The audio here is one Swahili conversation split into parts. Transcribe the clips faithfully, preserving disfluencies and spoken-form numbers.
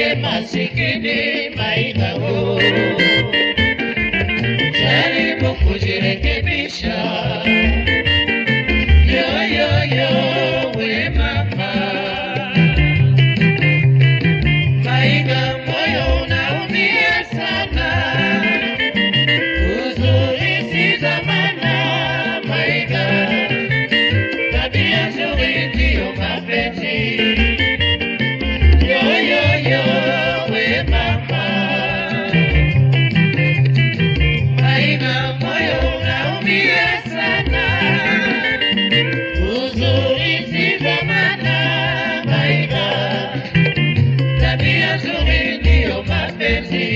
mie masikini maigao. Jaribu kujirekebisha. Yo yo yo we mama. Maiga moyo unaumia sana. Uzuri si zamana maiga. Tabia nzuri ndio mapenzi. Yo yo yo we mama. Maiga moyo unaumia sana. Uzuri si zamana maiga. Tabia nzuri ndio mapenzi.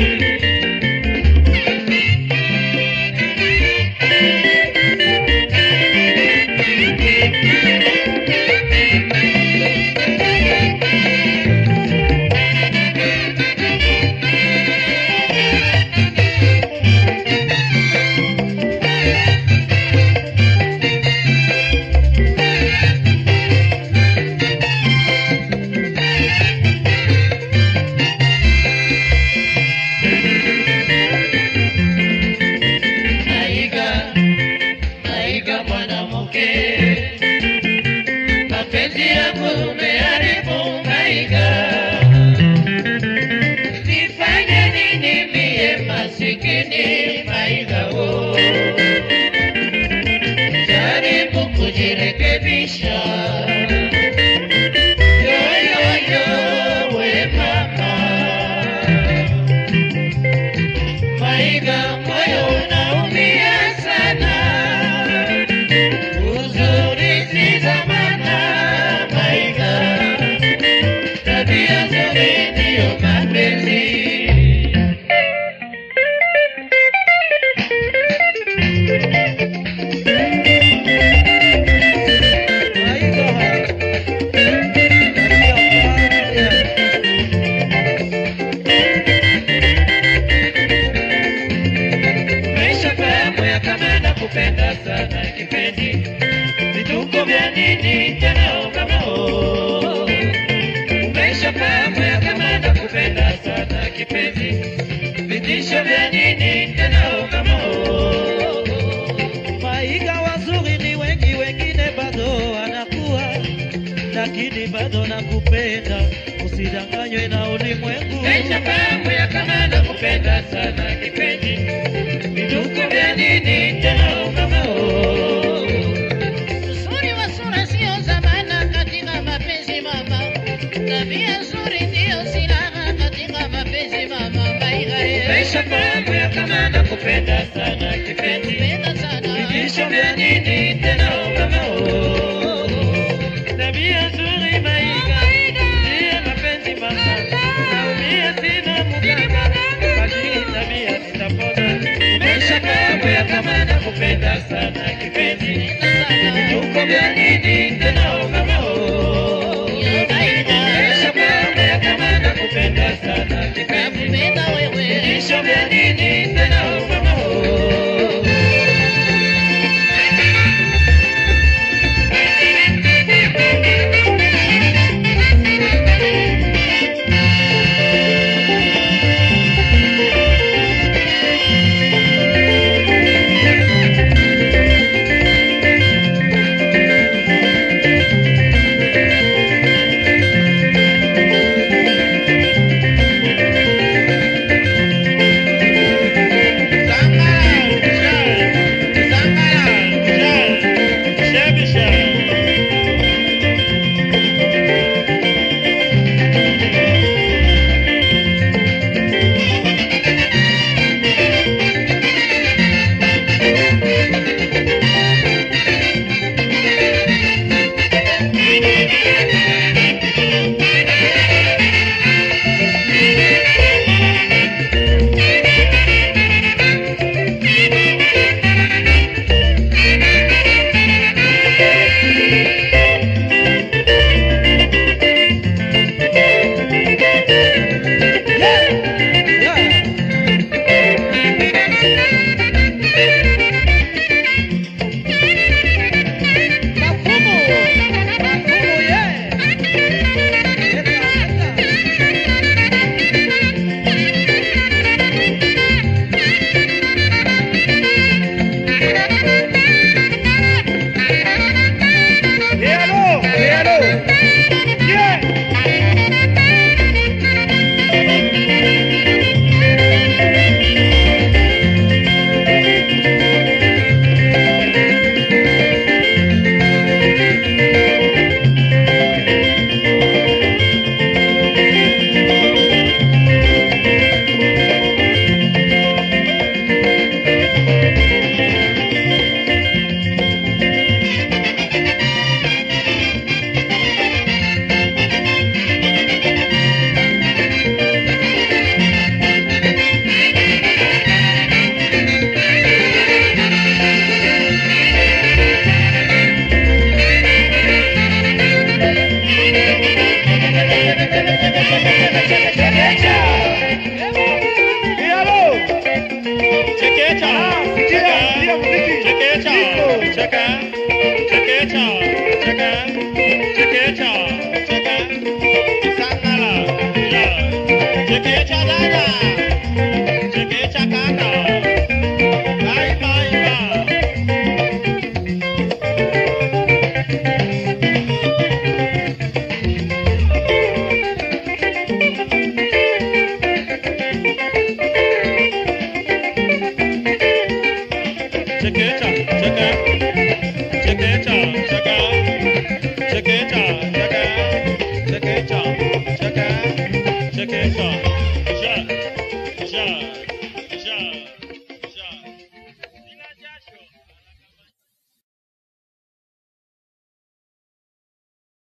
Mapenzi yangu umeharibu maiga. Nifanye nini mie masikini maiga wo. Jaribu kujirekebisha. Yo yo yo we mama. Maiga moyo unaumia sana. Uzuri si zamana maiga. Tabia nzuri ndio mapenzi. Umeshafahamu ya kama nakupenda sana kipenzi. Vituko vya nini tena ukama? Umeshafahamu ya kama nakupenda sana kipenzi. Vitisho vya nini tena ukama? Maiga wazuri ni wengi, wengine bado wanakuwa, lakini bado nakupenda, usidanganywe na ulimwengu. Umeshafahamu ya kama nakupenda sana kipenzi. Vituko vya nini tena ukama? Uzuri wa sura sio zamana katika mapenzi mama. Tabia nzuri ndio silaha katika mapenzi mama. Maiga Umeshafahamu ya kama nakupenda sana kipenzi. penda sana. Vitisho vya nini tena